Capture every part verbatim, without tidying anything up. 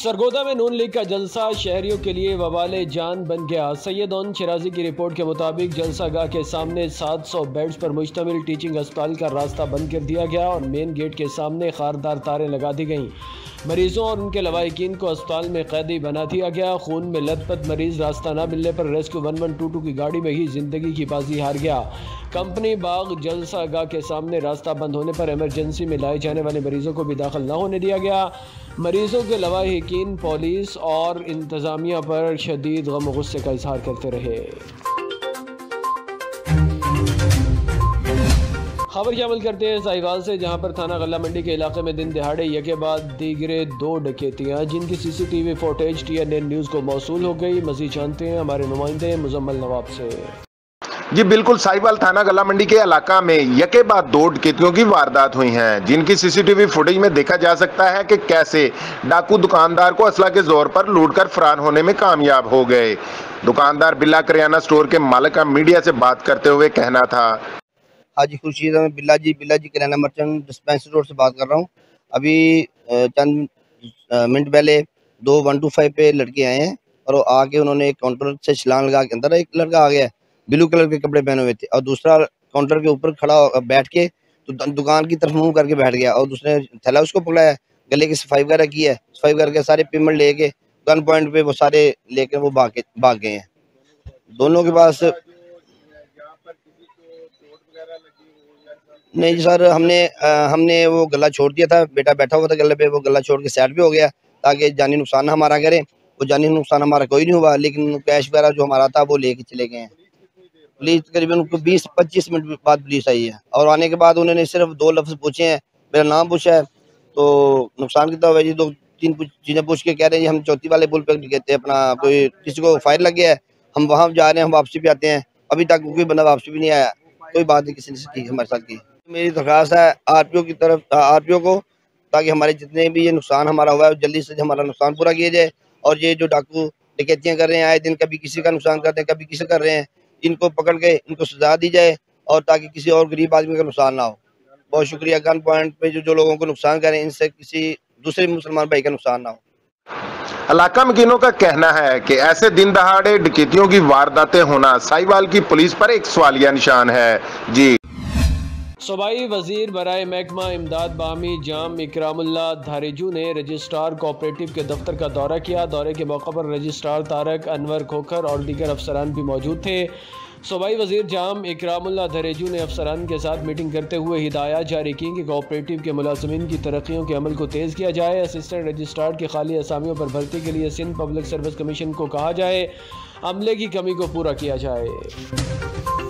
सरगोदा में नून लीग का जलसा शहरियों के लिए वबाले जान बन गया। सैयद ओन शिराजी की रिपोर्ट के मुताबिक जलसागाह के सामने सात सौ बेड्स पर मुश्तमिल टीचिंग अस्पताल का रास्ता बंद कर दिया गया और मेन गेट के सामने खारदार तारें लगा दी गईं। मरीजों और उनके लवाहिकीन को अस्पताल में कैदी बना दिया गया। खून में लथपथ मरीज रास्ता न मिलने पर rescue one one two two की गाड़ी में ही जिंदगी की बाजी हार गया। कंपनी बाग जलसागाह के सामने रास्ता बंद होने पर इमरजेंसी में लाए जाने वाले मरीजों को भी दाखिल न होने दिया गया। मरीजों के लवाहिकीन पुलिस और इंतज़ामिया पर शदीद गम और गुस्से का इजहार करते रहे। खबर की अमल करते हैं साहिवाल से, जहां पर थाना गल्ला मंडी के इलाके में दिन दिहाड़े यके बाद दीगरे दो डकैतियां जिनकी CCTV footage T N N news को मौसूल हो गई। मज़ीद जानते हैं हमारे नुमाइंदे मुजम्मल नवाब से। जी बिल्कुल, साहिवाल थाना गल्ला मंडी के इलाका में यके बाद दो डकैतियों की वारदात हुई हैं, जिनकी सीसीटीवी फुटेज में देखा जा सकता है कि कैसे डाकू दुकानदार को असला के जोर पर लूटकर फरार होने में कामयाब हो गए। दुकानदार बिल्ला करियाना स्टोर के मालिक का मीडिया से बात करते हुए कहना था। हाजी खुर्शीद, मैं बिल्ला जी बिल्ला जी करियाना मर्चेंट डिस्पेंसरी रोड से बात कर रहा हूँ। अभी चंद मिनट पहले दो वन टू फाइव पे लड़के आए हैं और आके उन्होंने एक काउंटर से छलांग लगा के अंदर, एक लड़का आ गया ब्लू कलर के कपड़े पहने हुए थे और दूसरा काउंटर के ऊपर खड़ा बैठ के तो दुकान की तरफ मुंह करके बैठ गया और दूसरे थैला उसको पकड़ाया, गले की सफाई वगैरह की है, सफाई करके सारे पेमेंट लेके गन पॉइंट पे वो सारे लेकर वो भाग के भाग गए हैं। दोनों के पास नहीं सर, हमने आ, हमने वो गला छोड़ दिया था, बेटा बैठा हुआ था गले पे, वो गला छोड़ के साइड पे हो गया ताकि जानी नुकसान हमारा करे। वो जानी नुकसान हमारा कोई नहीं हुआ, लेकिन कैश वगैरह जो हमारा था वो लेके चले गए हैं। पुलिस तकरीबन उनको बीस पच्चीस मिनट बाद पुलिस आई है और आने के बाद उन्होंने सिर्फ दो लफ्ज़ पूछे हैं, मेरा नाम पूछा है तो नुकसान कितना हुआ जी, दो तीन चीज़ें पूछ के कह रहे हैं जी हम चौथी वाले पुल पे कहते हैं अपना कोई किसी को फायर लग गया है, हम वहाँ जा रहे हैं, हम वापसी भी आते हैं। अभी तक कोई बंदा वापसी भी नहीं आया, कोई बात नहीं किसी ने की हमारे साथ की। मेरी दरख्वास्त है आरपीओ की तरफ आरपीओ को, ताकि हमारे जितने भी ये नुकसान हमारा हुआ है जल्दी से हमारा नुकसान पूरा किया जाए और ये जो डाकू डकैतियाँ कर रहे हैं आए दिन, कभी किसी का नुकसान करते हैं कभी किसी कर रहे हैं, इनको पकड़ के इनको सजा दी जाए और ताकि किसी और गरीब आदमी का नुकसान ना हो। बहुत शुक्रिया। गन पॉइंट पे जो जो लोगों को नुकसान करें इनसे किसी दूसरे मुसलमान भाई का नुकसान ना हो। इलाका मकीनों का कहना है कि ऐसे दिन दहाड़े डकैतियों की वारदातें होना साहिवाल की पुलिस पर एक सवालिया निशान है। जी सूबाई वजीर बराए महकमा इमदाद बामी जाम इकरामुल्लाह धारेजू ने रजिस्ट्रार कोऑपरेटिव के दफ्तर का दौरा किया। दौरे के मौके पर रजिस्ट्रार तारक अनवर खोखर और दीगर अफसरान भी मौजूद थे। सूबाई वजीर जाम इकरामुल्लाह धारेजू ने अफसरान के साथ मीटिंग करते हुए हिदायत जारी की कि कोऑपरेटिव के मुलाजमीन की तरक्कियों के अमल को तेज़ किया जाए। असिस्टेंट रजिस्ट्रार की खाली असामियों पर भर्ती के लिए सिंध पब्लिक सर्विस कमीशन को कहा जाए, अमले की कमी को पूरा किया जाए।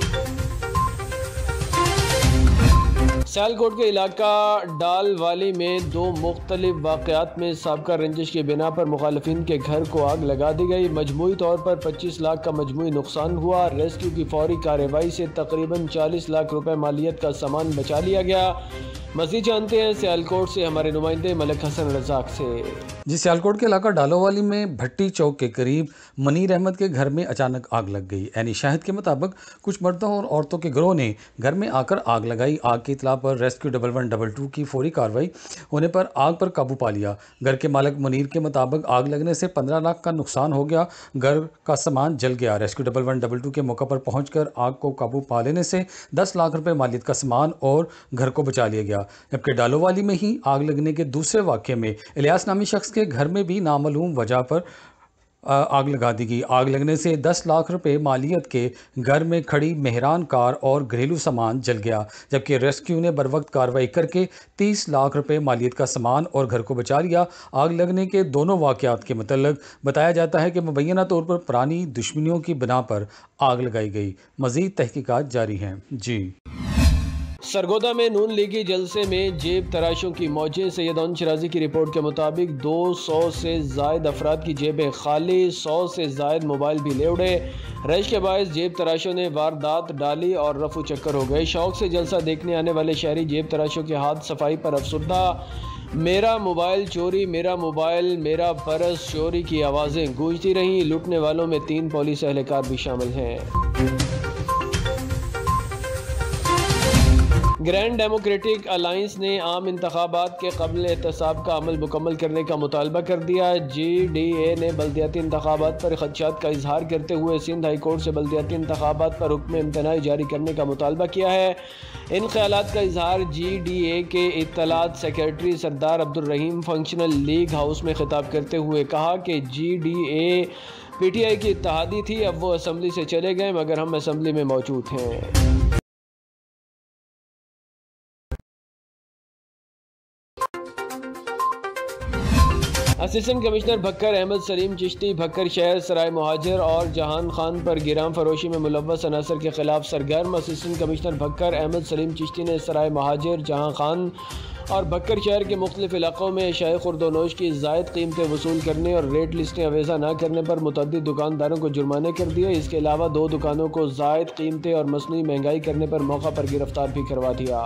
सियालकोट के इलाका डाल वाली में दो मुख्तलिफ वाक़यात में साबका रंजिश की बिना पर मुखालिफिन के घर को आग लगा दी गई। मजमूई तौर पर पच्चीस लाख का मजमूई नुकसान हुआ। रेस्क्यू की फौरी कार्रवाई से तकरीबन चालीस लाख रुपए मालियत का सामान बचा लिया गया। मज़ीद जानते हैं सियालकोट से हमारे नुमाइंदे मलिक हसन रज़ाक से। जी, सियालकोट के इलाका डालोवाली में भट्टी चौक के करीब मनीर अहमद के घर में अचानक आग लग गई। ऐनी शाहिद के मुताबिक कुछ मर्दों और औरतों के गिरोह ने घर में आकर आग लगाई। आग की इतला पर rescue double one double two की फौरी कार्रवाई होने पर आग पर काबू पा लिया। घर के मालिक मुनीर के मुताबिक आग लगने से पंद्रह लाख का नुकसान हो गया, घर का सामान जल गया। Rescue double one double two के मौके पर पहुंचकर आग को काबू पा लेने से दस लाख रुपए मालियत का सामान और घर को बचा लिया गया। जबकि डालोवाली में ही आग लगने के दूसरे वाक़े में इलियास नामी शख्स के घर में भी नामालूम वजह पर आग लगा दी गई। आग लगने से दस लाख रुपए मालियत के घर में खड़ी मेहरान कार और घरेलू सामान जल गया, जबकि रेस्क्यू ने बरवक्त कार्रवाई करके तीस लाख रुपए मालियत का सामान और घर को बचा लिया। आग लगने के दोनों वाक़यात के मतलब बताया जाता है कि मुबैना तौर पर पुरानी दुश्मनियों की बिना पर आग लगाई गई। मज़ीद तहकीकात जारी हैं। जी सरगोदा में नून लीगी जलसे में जेब तराशों की मौजें। सैयद ओन शिराजी की रिपोर्ट के मुताबिक दो सौ से जायद अफराद की जेबें खाली, सौ से जायद मोबाइल भी ले उड़े। रश के बायस जेब तराशों ने वारदात डाली और रफू चक्कर हो गए। शौक से जलसा देखने आने वाले शहरी जेब तराशों के हाथ सफाई पर अफसुर्दा। मेरा मोबाइल चोरी, मेरा मोबाइल, मेरा पर्स चोरी की आवाज़ें गूंजती रहीं। लूटने वालों में तीन पुलिस एहलकार भी शामिल हैं। ग्रैंड डेमोक्रेटिक अलाइंस ने आम इंतखाबात के कबल एहतसाब का अमल मुकम्मल करने का मुतालबा कर दिया। जी डी ए ने बल्दियाती इंतखाबात पर खदशात का इजहार करते हुए सिंध हाई कोर्ट से बल्दियाती इंतखाबात पर हुक्म इम्तनाई जारी करने का मुतालबा किया है। इन ख्यालात का इजहार जी डी ए के इत्तलात secretary Sardar Abdul Rahim functional league house में खिताब करते हुए कहा कि G D A P T I की इत्तेहादी थी, अब वो असम्बली से चले गए मगर हम असम्बली में मौजूद हैं। असिस्टेंट कमिश्नर भक्कर अहमद सलीम चिश्ती भक्कर शहर सराय मुहाजिर और जहान खान पर गिराम फरोशी में मुलव्वस अनासर के खिलाफ सरगर्म। असिस्टेंट कमिश्नर भक्कर अहमद सलीम चिश्ती ने सराय मुहाजिर, जहां खान और भक्कर शहर के मुख्तलिफ इलाकों में शाय खुर्दोनोश की ज़ायद कीमतें वसूल करने और रेट लिस्टें अवेज़ा न करने पर मुतअद्दिद दुकानदारों को जुर्माने कर दिए। इसके अलावा दो दुकानों को ज़ायद कीमतें और मसनूई महंगाई करने पर मौका पर गिरफ्तार भी करवा दिया।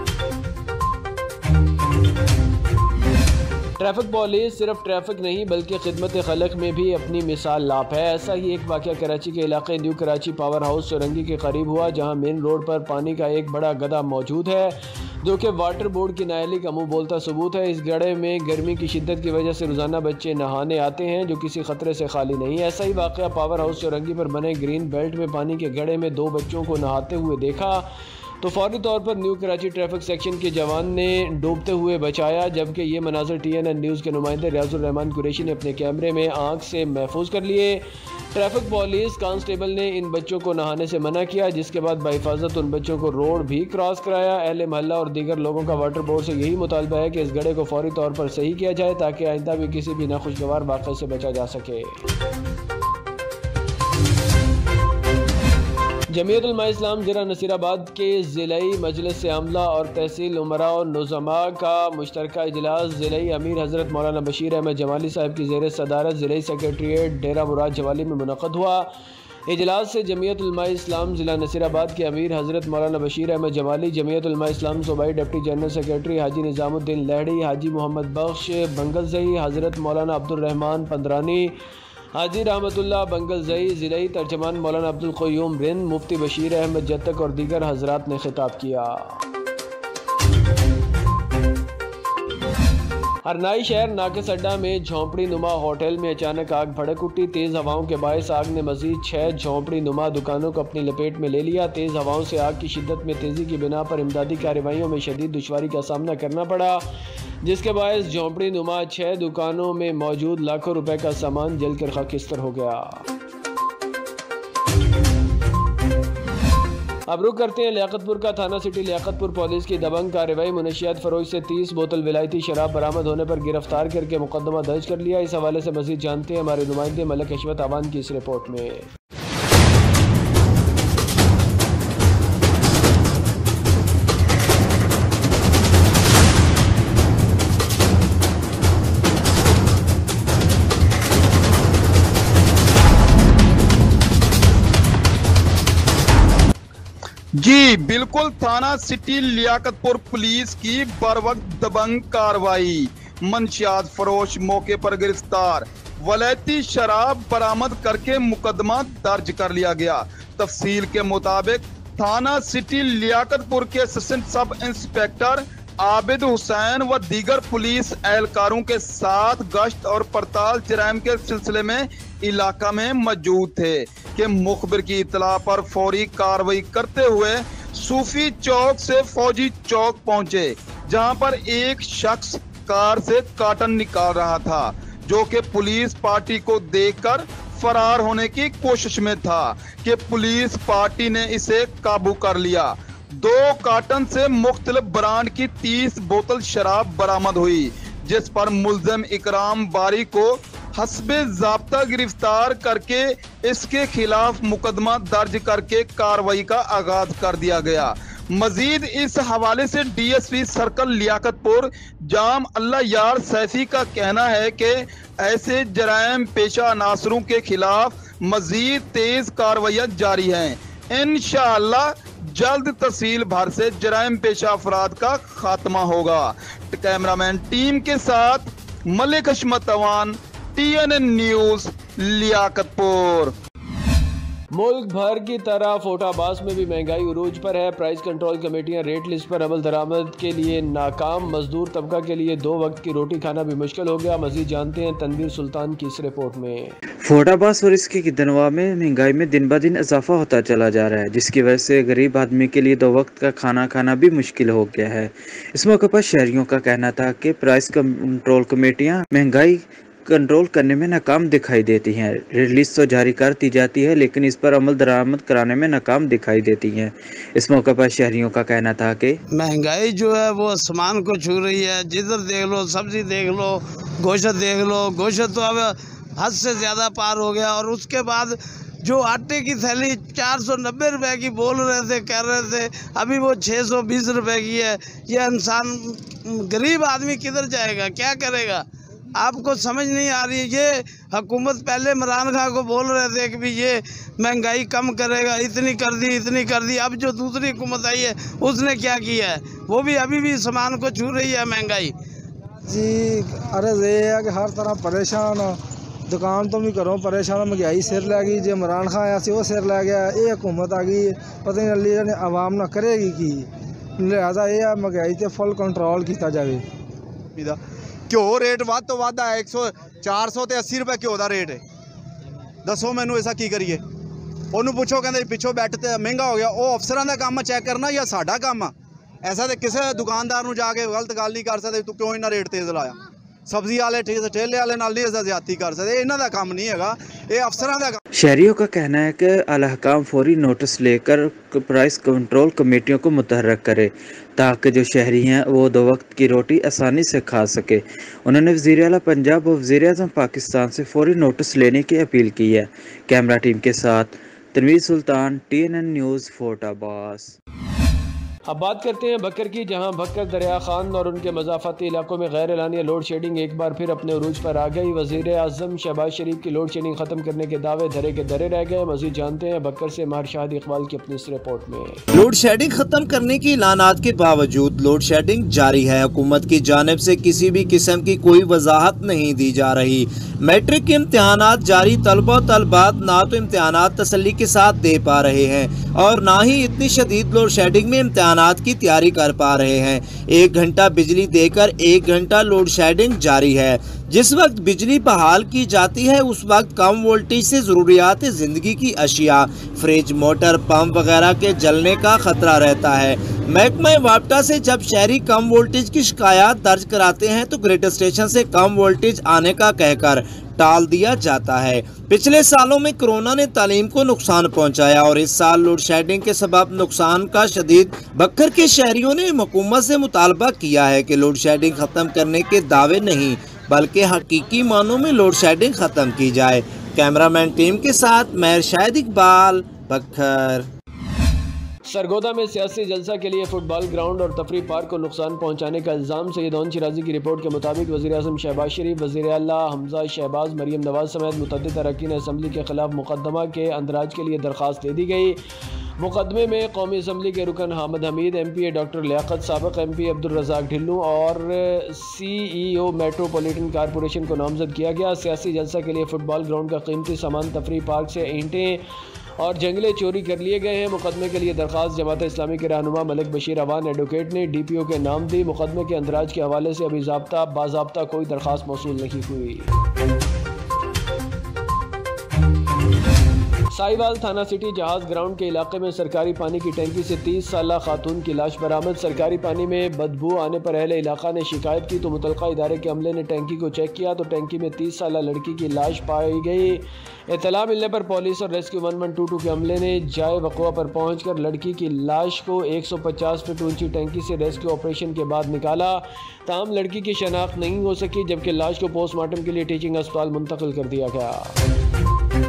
ट्रैफिक पुलिस सिर्फ ट्रैफिक नहीं बल्कि खिदमत खलक में भी अपनी मिसाल लाप है। ऐसा ही एक वाक़या कराची के इलाके new Karachi power house Chowrangi के करीब हुआ, जहां मेन रोड पर पानी का एक बड़ा गड्ढा मौजूद है जो कि वाटर बोर्ड की नाअहली का मुँह बोलता सबूत है। इस गड्ढे में गर्मी की शिद्दत की वजह से रोज़ाना बच्चे नहाने आते हैं जो किसी खतरे से खाली नहीं। ऐसा ही वाक़या पावर हाउस चौरंगी पर बने ग्रीन बेल्ट में पानी के गड्ढे में दो बच्चों को नहाते हुए देखा तो फौरी तौर पर न्यू कराची ट्रैफिक सेक्शन के जवान ने डूबते हुए बचाया, जबकि ये मनाज़र टी एन एन न्यूज़ के नुमाइंदे रियाजुर रहमान कुरैशी ने अपने कैमरे में आंख से महफूज कर लिए। ट्रैफिक पुलिस कांस्टेबल ने इन बच्चों को नहाने से मना किया, जिसके बाद बाहिफाजत उन बच्चों को रोड भी क्रॉस कराया। अहले महल्ला और दीगर लोगों का वाटर बोर्ड से यही मुतालबा है कि इस गड्ढे को फौरी तौर पर सही किया जाए ताकि आइंदा भी किसी भी नाखुशगवार वाक़े से बचा जा सके। जमीयतुल उलमा इस्लाम ज़िला नसीराबाद के ज़िलाई मजलिस आमला और तहसील उमरा और नुज़मा का मुश्तरका इजलास ज़िलाई अमीर हज़रत मौलाना बशीर अहमद जमाली साहब की ज़ेर सदारत ज़िलाई सेक्रेटरीट डेरा मुराद जवाली में मुनक़्क़द हुआ। इजलास से जमीयतुल उलमा इस्लाम ज़िला नसीराबाद के अमीर हज़रत मौलाना बशीर अहमद जमाली, जमीयतुल उलमा इस्लाम सूबाई deputy general secretary Haji Nizamuddin Lehri, Haji Mohammad Bakhsh Bangulzai, Hazrat Maulana Abdul Rahman पंदरानी, हाजी रहमतुल्लाह बंगलज़ई, ज़िलाई तर्जमान मौलाना अब्दुल क़य्यूम रिंद, मुफ्ती बशीर अहमद जत्तक और दीगर हज़रात ने खिताब किया। हरनाई शहर नाकस अड्डा में झोंपड़ी नुमा होटल में अचानक आग भड़क उठी। तेज़ हवाओं के बायस आग ने मजीद छः झोंपड़ी नुमा दुकानों को अपनी लपेट में ले लिया। तेज़ हवाओं से आग की शिद्दत में तेज़ी की बिना पर इमदादी कार्रवाइयों में शदीद दुश्वारी का सामना करना पड़ा, जिसके बायस झोंपड़ी नुमा छः दुकानों में मौजूद लाखों रुपए का सामान जलकर खाकिस्तर हो गया। अब रुक करते हैं लियाकतपुर का। थाना सिटी लियाकतपुर पुलिस की दबंग कार्रवाई, मुनशियात फरोश से तीस बोतल विलायती शराब बरामद होने पर गिरफ्तार करके मुकदमा दर्ज कर लिया। इस हवाले से मजीद जानते हैं हमारे नुमाइंदे मलक हशमत आवान की इस रिपोर्ट में। जी बिल्कुल, थाना सिटी लियाकतपुर पुलिस की बरवक्त दबंग कार्रवाई, मंशियात फरोश मौके पर गिरफ्तार, वलैती शराब बरामद करके मुकदमा दर्ज कर लिया गया। तफसील के मुताबिक थाना सिटी लियाकतपुर के assistant sub inspector Abid Hussain व दीगर पुलिस एहलकारों के साथ गश्त और पड़ताल जराइम के सिलसिले में इलाका में मौजूद थे कि मुखबिर की इतला पर फौरी कार्रवाई करते हुए सूफी चौक से फौजी चौक पहुंचे, जहां पर एक शख्स कार से कार्टन निकाल रहा था, जो कि पुलिस पार्टी को देखकर फरार होने की कोशिश में था कि पुलिस पार्टी ने इसे काबू कर लिया। दो कार्टन से मुख्तलिफ ब्रांड की तीस बोतल शराब बरामद हुई, जिस पर मुल्ज़िम इकराम बारी को हस्बे ज़ाब्ता गिरफ्तार करके इसके खिलाफ मुकदमा दर्ज करके कार्रवाई का आगाज कर दिया गया। मजीद इस हवाले से डीएसपी सर्कल लियाकतपुर जाम अल्लाह यार सैफी का कहना है कि ऐसे जराइम पेशा अनासरों के खिलाफ मजीद तेज कार्रवाइयाँ जारी हैं। इंशाअल्लाह जल्द तहसील भर से जराइम पेशा अफराद का खात्मा होगा। कैमरामैन टीम के साथ Malik Hashmat Awan, T N N news Liaquatpur. मुल्क भर की तरह फोटाबाज में भी महंगाई उरूज पर है। प्राइस कंट्रोल कमेटियां रेट लिस्ट पर अमल दरामद के लिए नाकाम। मजदूर तबका के लिए दो वक्त की रोटी खाना भी मुश्किल हो गया। मजीद जानते हैं तनवीर सुल्तान की इस रिपोर्ट में। फोटाबाज और इसके किदनवा में महंगाई में दिन ब दिन इजाफा होता चला जा रहा है, जिसकी वजह से गरीब आदमी के लिए दो वक्त का खाना खाना भी मुश्किल हो गया है। इस मौके पर शहरियों का कहना था कि प्राइस कंट्रोल कमेटियां महंगाई कंट्रोल करने में नाकाम दिखाई देती हैं। रेट लिस्ट तो जारी करती जाती है, लेकिन इस पर अमल दरामद कराने में नाकाम दिखाई देती हैं। इस मौके पर शहरियों का कहना था कि महंगाई जो है वो आसमान को छू रही है। जिधर देख लो सब्जी देख लो, गोश्त देख लो, गोश्त तो अब हद से ज़्यादा पार हो गया। और उसके बाद जो आटे की थैली चार सौ नब्बे रुपये की बोल रहे थे, कह रहे थे, अभी वो छः सौ बीस रुपये की है। यह इंसान गरीब आदमी किधर जाएगा, क्या करेगा, आपको समझ नहीं आ रही है। ये हुकूमत पहले इमरान खान को बोल रहे थे कि भी ये महंगाई कम करेगा, इतनी कर दी इतनी कर दी। अब जो दूसरी हुकूमत आई है उसने क्या किया है, वो भी अभी भी सामान को छू रही है महंगाई। जी अरे ये है कि हर तरह परेशान, दुकान तो भी करो परेशान, महंगाई सिर लै गई। जो इमरान खान आया सी वो सिर लै गया, ये हुकूमत आ गई, पता नहीं अली ने आवाम ना करेगी की। लिहाजा ये महंगाई ते फुल कंट्रोल किया जाए। ਘਿਓ ਰੇਟ ਵੱਧ ਤੋਂ ਵੱਧ ਹੈ। ਇੱਕ ਸੌ ਚਾਰ ਸੌ ਤੇ अस्सी ਰੁਪਏ ਘਿਓ ਦਾ ਰੇਟ ਹੈ। ਦੱਸੋ ਮੈਨੂੰ ਐਸਾ ਕੀ ਕਰੀਏ। ਉਹਨੂੰ ਪੁੱਛੋ, ਕਹਿੰਦੇ ਪਿੱਛੋਂ ਬੈਠ ਤੇ ਮਹਿੰਗਾ ਹੋ ਗਿਆ। ਉਹ ਅਫਸਰਾਂ ਦਾ ਕੰਮ ਚੈੱਕ ਕਰਨਾ ਜਾਂ ਸਾਡਾ ਕੰਮ ਆ। ਐਸਾ ਤੇ ਕਿਸੇ ਦੁਕਾਨਦਾਰ ਨੂੰ ਜਾ ਕੇ ਗਲਤ ਗੱਲ ਨਹੀਂ ਕਰ ਸਕਦੇ, ਤੂੰ ਕਿਉਂ ਇੰਨਾ ਰੇਟ ਤੇਜ਼ ਲਾਇਆ। सब्जी वाले ठेले वाले नाल नहीं ऐसा ज्यादती कर सकते, इन्हां दा काम नहीं हैगा, ये अफसरां दा काम। शहरियों का कहना है कि अल-हकाम फौरी नोटिस लेकर प्राइस कंट्रोल कमेटियों को मुतहर्रिक करे ताकि जो शहरी हैं वो दो वक्त की रोटी आसानी से खा सके। उन्होंने वज़ीर आला पंजाब और वज़ीर आज़म पाकिस्तान से फौरी नोटिस लेने की अपील की है। कैमरा टीम के साथ Tanveer Sultan, T N N news, Fort Abbas. अब बात करते हैं बकर की, जहां बकर दरिया खान और उनके मज़ाफ़ाती इलाकों में गैर एलानिया लोड शेडिंग एक बार फिर अपने उरूज पर आ गई। वज़ीर आज़म शहबाज शरीफ की लोड शेडिंग ख़त्म करने के दावे धरे के धरे रह गए। मज़ीद जानते हैं बकर से मार शाहिद इकबाल की अपनी इस रिपोर्ट में। लोड शेडिंग खत्म करने की ऐलानात के बावजूद लोड शेडिंग जारी है। हुकूमत की जानिब से किसी भी किस्म की कोई वजाहत नहीं दी जा रही। मैट्रिक के इम्तिहानात जारी, तलबा तलबात ना तो इम्तिहानात तसल्ली के साथ दे पा रहे हैं और ना ही इतनी शदीद लोड शेडिंग में इम्तिहानात की तैयारी कर पा रहे हैं। एक घंटा बिजली देकर एक घंटा लोड शेडिंग जारी है। जिस वक्त बिजली बहाल की जाती है उस वक्त कम वोल्टेज से ज़रूरियात ज़िंदगी की अशिया, फ्रिज, मोटर, पंप वगैरह के जलने का खतरा रहता है। महकमा वापटा से जब शहरी कम वोल्टेज की शिकायत दर्ज कराते हैं तो ग्रिड स्टेशन से कम वोल्टेज आने का कहकर टाल दिया जाता है। पिछले सालों में कोरोना ने तालीम को नुकसान पहुंचाया और इस साल लोड शेडिंग के सबब नुकसान का शदीद। बकर के शहरियों ने हुकूमत से मुतालबा किया है कि लोड शेडिंग खत्म करने के दावे नहीं बल्कि हकीकी मानों में लोड शेडिंग खत्म की जाए। कैमरामैन टीम के साथ मैं शाहिद इकबाल, बकर। सरगोदा में सियासी जलसा के लिए फुटबॉल ग्राउंड और तफरी पार्क को नुकसान पहुंचाने का इल्ज़ाम सैयद शिराजी की रिपोर्ट के मुताबिक वज़ीर आज़म शहबाज शरीफ, वज़ीर आला हमजा शहबाज, मरीम नवाज समेत मुतअद्दिद अरकान असम्बली के खिलाफ मुकदमा के अंदराज के लिए दरख्वास्त दे दी गई। मुकदमे में कौमी असम्बली के रुकन Hamid Hameed, M P A doctor Liaquat, साबिक़ एम पी अब्दुल रज़ाक ढिल्लू और सी ई ओ मेट्रोपॉलिटन कॉरपोरेशन को नामजद किया गया। सियासी जलसा के लिए फुटबॉल ग्राउंड का कीमती सामान तफरी पार्क से ईंटें और जंगले चोरी कर लिए गए हैं। मुकदमे के लिए दरख्वास्त जमात इस्लामी के रहनुमा मलिक बशीर अवान एडवोकेट ने डी पी ओ के नाम दी। मुकदमे के अंदराज के हवाले से अभी ज़ाब्ता बाज़ाब्ता कोई दरख्वास्त मौसूल नहीं हुई। साहिवाल थाना सिटी जहाज ग्राउंड के इलाके में सरकारी पानी की टैंकी से तीस साल खातून की लाश बरामद। सरकारी पानी में बदबू आने पर अहले इलाका ने शिकायत की तो मुतलका इदारे के अमले ने टैंकी को चेक किया तो टैंकी में तीस साल लड़की की लाश पाई गई। इत्तला मिलने पर पुलिस और rescue one one two two के अमले ने जाए वक़ुआ पर पहुंचकर लड़की की लाश को एक सौ पचास फीट ऊंची टैंकी से रेस्क्यू ऑपरेशन के बाद निकाला। ताहम लड़की की शनाख्त नहीं हो सकी, जबकि लाश को पोस्टमार्टम के लिए टीचिंग अस्पताल मुंतकिल कर दिया गया।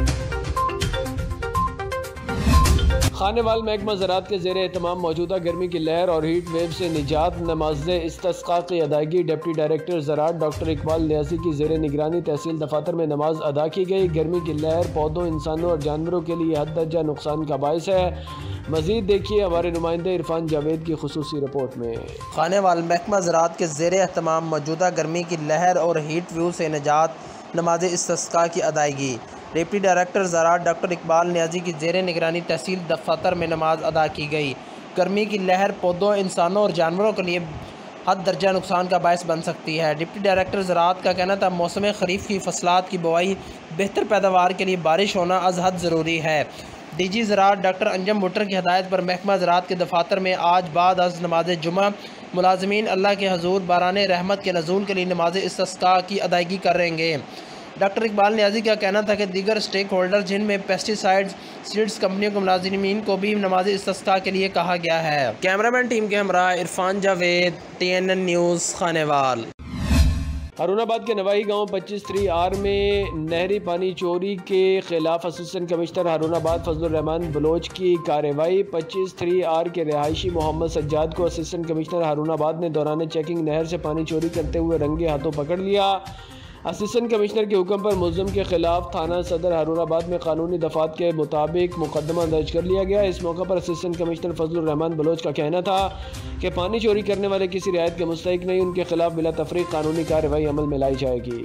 खानेवाल महकमा ज़राअत के ज़ेरे एहतमाम मौजूदा गर्मी की लहर और हीट वेव से निजात, नमाज़ इस्तिस्क़ा की अदायगी। डिप्टी डायरेक्टर ज़राअत डॉक्टर इकबाल न्याज़ी की ज़ेरे निगरानी तहसील दफातर में नमाज अदा की गई। गर्मी की लहर पौधों, इंसानों और जानवरों के लिए हद दर्जा नुकसान का बायस है। मज़ीद देखिए हमारे नुमाइंदे इरफान जावेद की खुसूसी रिपोर्ट में। खानेवाल महकमा ज़राअत के ज़ेरे एहतमाम मौजूदा गर्मी की लहर और हीट वेव से निजात, नमाज इस्तिस्क़ा की अदायगी। डिप्टी डायरेक्टर ज़राअत डॉक्टर इकबाल नियाजी की ज़ेर निगरानी तहसील दफ्तर में नमाज अदा की गई। गर्मी की लहर पौधों, इंसानों और जानवरों के लिए हद दर्जा नुकसान का बायस बन सकती है। डिप्टी डायरेक्टर ज़राअत का कहना था मौसम खरीफ की फसलात की बुआई बेहतर पैदावार के लिए बारिश होना अज हद ज़रूरी है। डी जी ज़राअत डॉक्टर अंजम भुट्टर की हदायत पर महकमा ज़राअत के दफातर में आज बाद अज नमाज जुमा मुलाजमीन अल्लाह के हजूर बाराने रहमत के नज़ूल के लिए नमाज इस्तिस्का की अदायगी करेंगे। डॉक्टर इकबाल नियाजी का कहना था कि दीगर स्टेक होल्डर जिनमें पेस्टिसाइड्स सीड्स कंपनियों के मुलाजिमीन को भी नमाज इस्तिस्का के लिए कहा गया है। कैमरामैन टीम के हमरा Irfan Javed, T N N news, Khanewal. Harunabad के नवाही गांव पच्चीस थ्री आर में नहरी पानी चोरी के खिलाफ असिस्टेंट कमिश्नर हारूनाबाद फजलुर रहमान बलोच की कार्रवाई। पच्चीस थ्री आर के रिहायशी मोहम्मद सज्जाद को असिस्टेंट कमिश्नर हारूनाबाद ने दौरान चेकिंग नहर से पानी चोरी करते हुए रंगे हाथों पकड़ लिया। असिस्टेंट कमिश्नर के हुक्म पर मुलज़िम के खिलाफ थाना सदर हारूनाबाद में कानूनी दफात के मुताबिक मुकदमा दर्ज कर लिया गया। इस मौके पर असिस्टेंट कमिश्नर फजलुर रहमान बलोच का कहना था कि पानी चोरी करने वाले किसी रियायत के मुस्तहिक नहीं, उनके खिलाफ बिला तफरीक कानूनी कार्रवाई अमल में लाई जाएगी।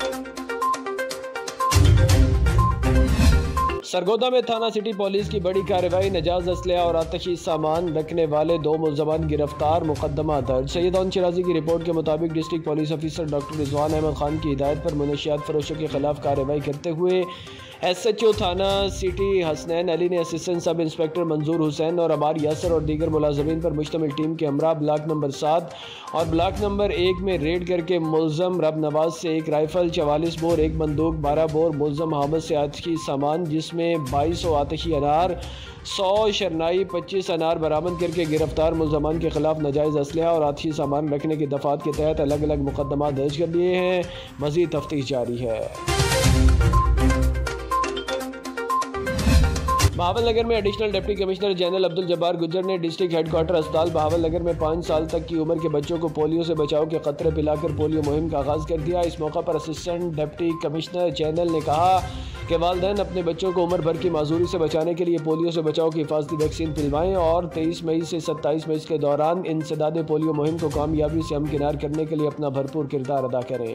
सरगोदा में थाना सिटी पुलिस की बड़ी कार्रवाई, नजायज असलहा और आतशी सामान रखने वाले दो मुलजमान गिरफ्तार, मुकदमा दर्ज। सैयदान चिराजी की रिपोर्ट के मुताबिक district police officer doctor Rizwan Ahmed Khan की हिदायत पर मुनशियात फरोशों के खिलाफ कार्रवाई करते हुए एस एच ओ थाना सिटी हसनैन अली ने असिस्टेंट सब इंस्पेक्टर मंजूर हुसैन और अबार यासर और दीगर मुलाजमीन पर मुश्तमिल टीम के हमरा ब्लॉक नंबर सात और ब्लॉक नंबर एक में रेड करके मुलजम रब नवाज से एक राइफल, चवालीस बोर, एक बंदूक, बारह बोर, मुलजम हामद से आतशी सामान जिसमें बाईस सौ आतशी अनार, सौ शरनाई, पच्चीस अनार बरामद करके गिरफ्तार मुलजमान के खिलाफ नाजायज़ असलहा और आतशी सामान रखने की दफात के तहत अलग अलग मुकदमा दर्ज कर लिए हैं। मज़ीद तफ्तीश जारी है। बहावल नगर में additional deputy commissioner general Abdul Jabbar Gujjar ने डिस्ट्रिक्ट हेडक्वार्टर अस्पताल बहावल नगर में पाँच साल तक की उम्र के बच्चों को पोलियो से बचाव के खतरे पिलाकर पोलियो मुहिम का आगाज़ कर दिया। इस मौका पर असिस्टेंट डिप्टी कमिश्नर जनरल ने कहा कि वालिदैन अपने बच्चों को उम्र भर की माजूरी से बचाने के लिए पोलियो से बचाव की हिफाजती वैक्सीन पिलवाएं और तेईस मई से सत्ताईस मई के दौरान इंसदाद पोलियो मुहिम को कामयाबी से हमकिनार करने के लिए अपना भरपूर किरदार अदा करें।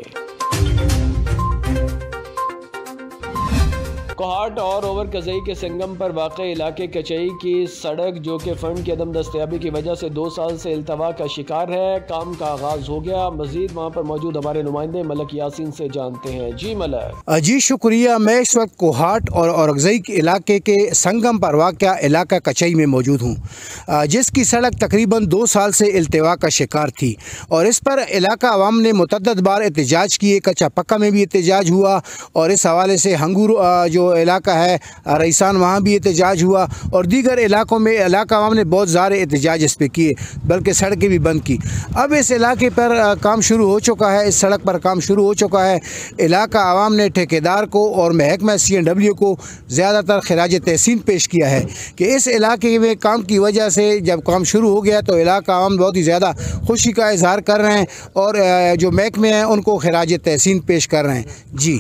कोहाट और ओवर कज़ई के संगम पर वाक़ इलाके कचई की सड़क जो कि फ़ंड की अदम दस्तयाबी की वजह से दो साल से इल्तवा का शिकार है, काम का आगाज़ हो गया। मज़ीद वहाँ पर मौजूद हमारे नुमाइंदे मलक यासीन से जानते हैं। जी मलक। जी शुक्रिया। मैं इस वक्त कोहाट और औरकज़ई के इलाके के संगम पर वाक़या इलाका कचई में मौजूद हूँ, जिसकी सड़क तकरीबन दो साल से इल्तवा का शिकार थी और इस पर इलाका अवाम ने मुतअद्दिद बार एहतजाज किए। कच्चा पक्का में भी एहतजाज हुआ और इस हवाले से हंगूर जो इलाका है रईसान वहाँ भी एहतजाज हुआ और दीगर इलाकों में इलाका अवाम ने बहुत ज़्यादा एहतजाज इस पर किए, बल्कि सड़कें भी बंद की। अब इस इलाके पर काम शुरू हो चुका है, इस सड़क पर काम शुरू हो चुका है। इलाका अवाम ने ठेकेदार को और महकमा सी एन डब्ल्यू को ज़्यादातर खराज तहसीन पेश किया है कि इस इलाके में काम की वजह से जब काम शुरू हो गया तो इलाका अवाम बहुत ही ज़्यादा खुशी का इजहार कर रहे हैं और जो महकमे हैं उनको खराज तहसीन पेश कर रहे हैं। जी।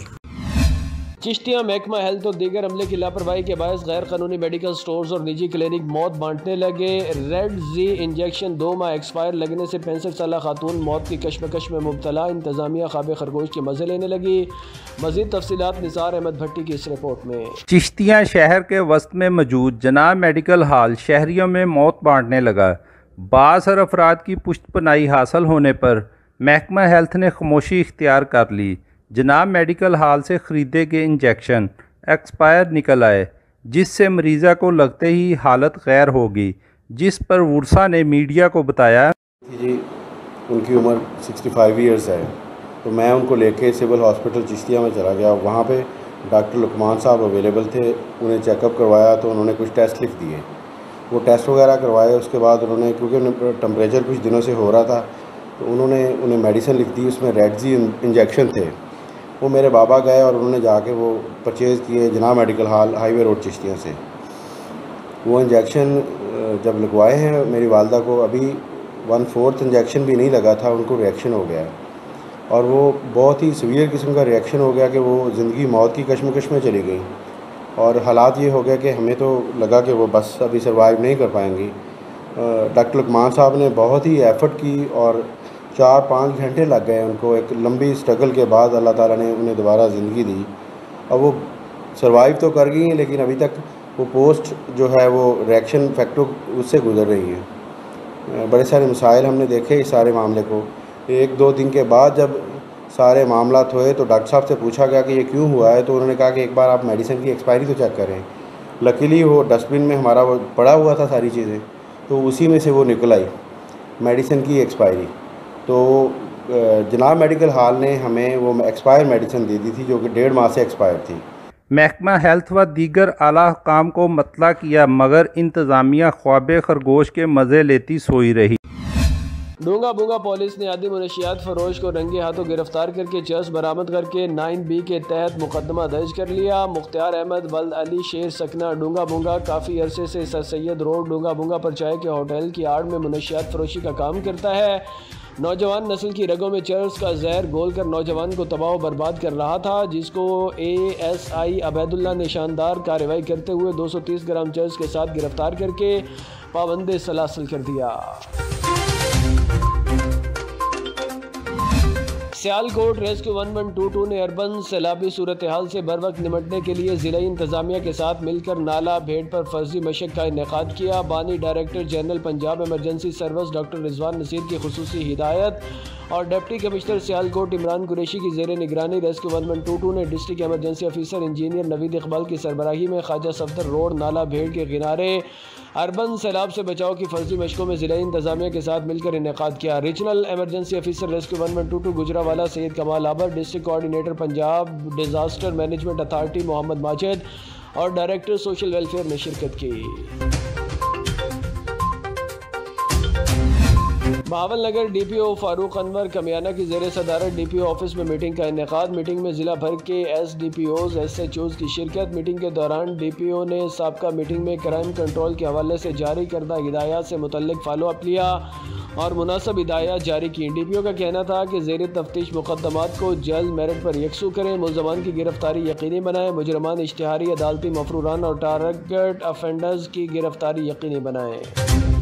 चिश्तिया महकमा हेल्थ और दीगर अमले की लापरवाही के बायस गैर कानूनी मेडिकल स्टोर्स और निजी क्लिनिक मौत बांटने लगे। रेड जी इंजेक्शन दो माह एक्सपायर लगने से पैंसठ साल खातून मौत की कश्मकश में मुब्तला, इंतजामिया ख़ाबे खरगोश के मज़े लेने लगी। मज़ीद तफसीलात निसार अहमद भट्टी की इस रिपोर्ट में। चिश्तिया शहर के वस्त में मौजूद जनाब मेडिकल हॉल शहरियों में मौत बांटने लगा। बासर अफराद की पुष्टपनाही हासिल होने पर महकमा हेल्थ ने खामोशी इख्तियार कर ली। जनाब मेडिकल हॉल से ख़रीदे गए इंजेक्शन एक्सपायर निकल आए, जिससे मरीज़ा को लगते ही हालत गैर होगी, जिस पर वर्सा ने मीडिया को बताया जी उनकी उम्र पैंसठ इयर्स है, तो मैं उनको लेके सिविल हॉस्पिटल चिश्तिया में चला गया। वहाँ पे डॉक्टर लुकमान साहब अवेलेबल थे, उन्हें चेकअप करवाया तो उन्होंने कुछ टेस्ट लिख दिए। वो टेस्ट वगैरह करवाए, उसके बाद उन्होंने, क्योंकि टेम्परेचर कुछ दिनों से हो रहा था, तो उन्होंने उन्हें मेडिसिन लिख दी, उसमें रेड जी इंजेक्शन थे। वो मेरे बाबा गए और उन्होंने जाके वो परचेज़ किए जनाब medical hall highway road Chishtian से। वो इंजेक्शन जब लगवाए हैं मेरी वालदा को, अभी वन फोर्थ इंजेक्शन भी नहीं लगा था, उनको रिएक्शन हो गया और वो बहुत ही सीवियर किस्म का रिएक्शन हो गया कि वो ज़िंदगी मौत की कश्मकश में चली गई और हालात ये हो गया कि हमें तो लगा कि वो बस अभी सर्वाइव नहीं कर पाएंगी। डॉक्टर लुकमान साहब ने बहुत ही एफ़र्ट की और चार पाँच घंटे लग गए उनको। एक लंबी स्ट्रगल के बाद अल्लाह ताला ने उन्हें दोबारा ज़िंदगी दी और वो सर्वाइव तो कर गई हैं, लेकिन अभी तक वो पोस्ट जो है वो रिएक्शन फैक्टर उससे गुजर रही हैं। बड़े सारे मसाइल हमने देखे इस सारे मामले को। एक दो दिन के बाद जब सारे मामला हुए तो डॉक्टर साहब से पूछा गया कि ये क्यों हुआ है, तो उन्होंने कहा कि एक बार आप मेडिसिन की एक्सपायरी तो चेक करें। लकीली वो डस्टबिन में हमारा वो पड़ा हुआ था सारी चीज़ें, तो उसी में से वो निकल आई मेडिसिन की एक्सपायरी। तो जनाब मेडिकल हॉल ने हमें वो एक्सपायर मेडिसिन दे दी थी जो कि डेढ़ माह से एक्सपायर थी। महकमा हेल्थ व दीगर आला हुकाम को मतला किया, मगर इंतज़ामिया ख्वाबे खरगोश के मज़े लेती सोई रही। डूंगा बूंगा पुलिस ने आदि मनशियात फरोश को रंगे हाथों गिरफ्तार करके चर्स बरामद करके नाइन बी के तहत मुकदमा दर्ज कर लिया। मुख्तार अहमद वल्द अली शेर सकना डूंगा बूंगा काफ़ी अरसे से सर सैयद रोड डूंगा बूंगा पर चाय के होटल की आड़ में मनशियात फरोशी का काम करता है। नौजवान नस्ल की रगों में चर्स का जहर घोल कर नौजवान को तबाह बर्बाद कर रहा था, जिसको ए एस आई अबैदुल्ला ने शानदार कार्रवाई करते हुए दो सौ तीस ग्राम चर्स के साथ गिरफ्तार करके पाबंदे सलासल कर दिया। Sialkot rescue one one two two ने अर्बन सैलाबी सूरत हाल से बर वक्त निमटने के लिए ज़िला इंतज़ामिया के साथ मिलकर नाला भेड़ पर फर्जी मशक का इनेकाद किया। बानी director general Punjab emergency service doctor Rizwan Naseer की खुसूसी हिदायत और डिप्टी कमिश्नर सियालकोट इमरान कुरैशी की ज़ेर निगरानी rescue one one two two ने district emergency officer engineer Naveed Iqbal की सरबराही में ख्वाजा सफदर रोड नाला भेड़ के किनारे अर्बन सैलाब से बचाव की फर्जी मशकों में ज़िला इंतज़ामिया के साथ मिलकर इनेकाद किया। Regional emergency officer rescue one one two two Gujranwala Syed Kamal Abar, district coordinator Punjab disaster management authority Mohammad Majid और डायरेक्टर सोशल वेलफेयर ने शिरकत की। Bahawalnagar D P O Farooq Anwar Kamiana की ज़ेर सदारत डी पी ओ ऑफिस में मीटिंग का इनेकाद। मीटिंग में ज़िला भर के S D P Os S H Os की शिरकत। मीटिंग के दौरान डी पी ओ ने साबका मीटिंग में क्राइम कंट्रोल के हवाले से जारी करदा हिदायत से मुतल्लिक फॉलो अप लिया और मुनासिब हिदायत जारी की। डी पी ओ का कहना था कि ज़ेर तफ्तीश मुकदमात को जल्द मेरिट पर यकसू करें, मुल्ज़मान की गिरफ्तारी यकीनी बनाएं, मुजरमान इश्तिहारी अदालती मफरूरान और टारगेट अफेंडर्स की गिरफ्तारी यकीनी बनाएं।